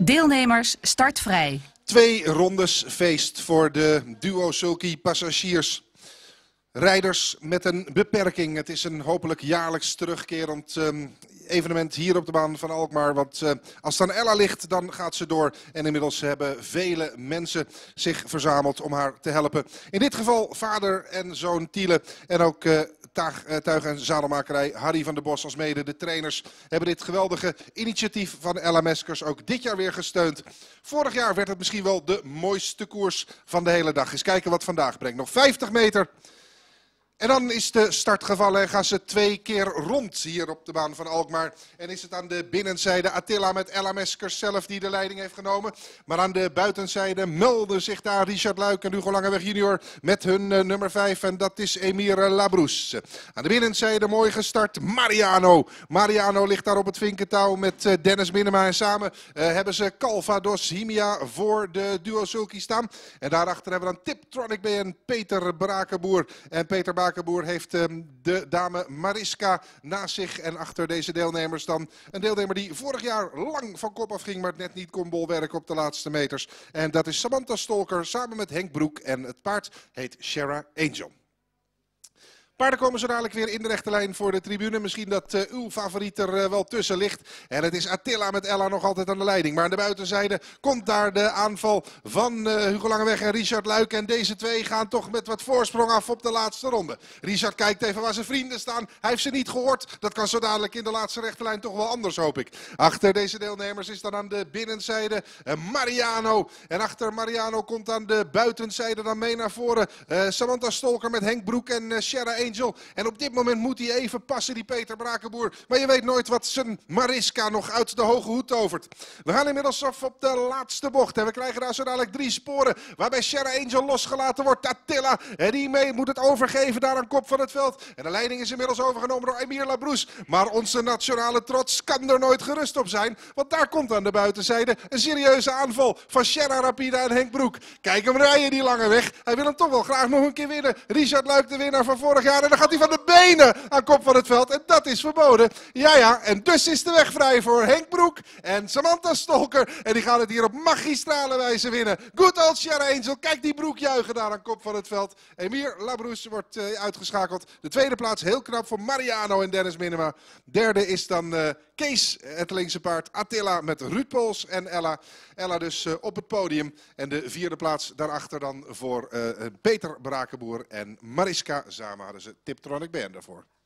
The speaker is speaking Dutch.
Deelnemers startvrij. 2 rondes feest voor de duo sulky passagiers. Rijders met een beperking. Het is een hopelijk jaarlijks terugkerend evenement hier op de baan van Alkmaar. Want als het aan Ella ligt, dan gaat ze door. En inmiddels hebben vele mensen zich verzameld om haar te helpen. In dit geval vader en zoon Tiele en ook tuig- en zadelmakerij Harry van der Bos als mede de trainers hebben dit geweldige initiatief van Ella Meskers ook dit jaar weer gesteund. Vorig jaar werd het misschien wel de mooiste koers van de hele dag. Eens kijken wat vandaag brengt. Nog 50 meter. En dan is de start gevallen en gaan ze 2 keer rond hier op de baan van Alkmaar. En is het aan de binnenzijde Attila met Ella Meskers zelf die de leiding heeft genomen. Maar aan de buitenzijde melden zich daar Richard Luik en Hugo Langeweg junior met hun nummer 5. En dat is Emir Labrousse. Aan de binnenzijde mooi gestart Mariano. Mariano ligt daar op het vinkentouw met Dennis Minema. En samen hebben ze Calvados Himia voor de duo sulky staan. En daarachter hebben we dan Tiptronic B en Peter Brakenboer. En Peter Brakenboer heeft de dame Mariska naast zich. En achter deze deelnemers dan een deelnemer die vorig jaar lang van kop af ging, maar het net niet kon bolwerken op de laatste meters. En dat is Samantha Stolker samen met Henk Broek. En het paard heet Shara Angel. Paarden komen zo dadelijk weer in de rechte lijn voor de tribune. Misschien dat uw favoriet er wel tussen ligt. En het is Attila met Ella nog altijd aan de leiding. Maar aan de buitenzijde komt daar de aanval van Hugo Langeweg en Richard Luik. En deze twee gaan toch met wat voorsprong af op de laatste ronde. Richard kijkt even waar zijn vrienden staan. Hij heeft ze niet gehoord. Dat kan zo dadelijk in de laatste rechte lijn toch wel anders, hoop ik. Achter deze deelnemers is dan aan de binnenzijde Mariano. En achter Mariano komt aan de buitenzijde dan mee naar voren Samantha Stolker met Henk Broek en Shara Angel. En op dit moment moet hij even passen, die Peter Brakenboer. Maar je weet nooit wat zijn Mariska nog uit de hoge hoed tovert. We gaan inmiddels af op de laatste bocht. En we krijgen daar zo dadelijk 3 sporen. Waarbij Shara Angel losgelaten wordt. Attila, en die mee moet het overgeven daar aan kop van het veld. En de leiding is inmiddels overgenomen door Emir Labrousse. Maar onze nationale trots kan er nooit gerust op zijn. Want daar komt aan de buitenzijde een serieuze aanval van Shara Rapida en Henk Broek. Kijk hem rijden, die lange weg. Hij wil hem toch wel graag nog een keer winnen. Richard Luik, de winnaar van vorig jaar. En dan gaat hij van de benen aan kop van het veld. En dat is verboden. Ja, en dus is de weg vrij voor Henk Broek en Samantha Stolker. En die gaan het hier op magistrale wijze winnen. Good old Shara Angel. Kijk die Broek juichen daar aan kop van het veld. Emir Labrousse wordt uitgeschakeld. De tweede plaats heel knap voor Mariano en Dennis Minema. Derde is dan Kees, het linkse paard. Attila met Ruud Pols en Ella. Ella dus op het podium. En de vierde plaats daarachter dan voor Peter Brakenboer en Mariska. Samen hadden ze Tiptronic B daarvoor.